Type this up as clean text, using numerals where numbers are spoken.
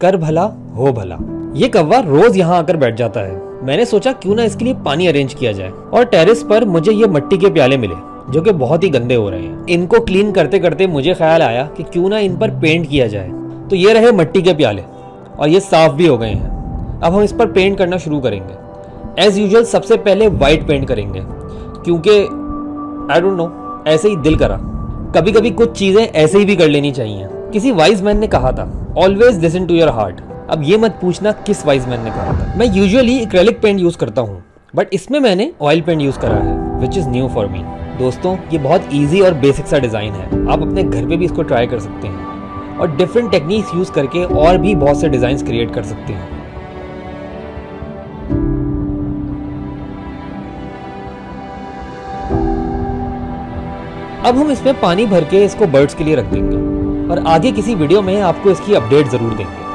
कर भला हो भला। ये कौवा रोज यहाँ आकर बैठ जाता है। मैंने सोचा क्यों ना इसके लिए पानी अरेंज किया जाए, और टेरेस पर मुझे ये मिट्टी के प्याले मिले जो कि बहुत ही गंदे हो रहे हैं। इनको क्लीन करते करते मुझे ख्याल आया कि क्यों ना इन पर पेंट किया जाए। तो ये रहे मिट्टी के प्याले, और ये साफ भी हो गए हैं। अब हम इस पर पेंट करना शुरू करेंगे। एज यूजुअल सबसे पहले वाइट पेंट करेंगे, क्योंकि आई डोंट नो, ऐसे ही दिल करा। कभी कभी कुछ चीजें ऐसे ही भी कर लेनी चाहिए। किसी वाइज मैन ने कहा था, always listen to your heart. अब ये मत पूछना किस वाइज मैन ने कहा था। मैं यूजुअली एक्रेलिक पेंट यूज करता हूँ, बट इसमें मैंने ऑयल पेंट यूज करा है, which is new for me. दोस्तों, ये बहुत इजी और बेसिक सा डिजाइन है। आप अपने घर पे भी इसको ट्राई कर सकते हैं, और डिफरेंट टेक्निक्स यूज करके और भी बहुत से डिजाइन क्रिएट कर सकते हैं। अब हम इसमें पानी भर के इसको बर्ड्स के लिए रख देंगे, और आगे किसी वीडियो में आपको इसकी अपडेट जरूर देंगे।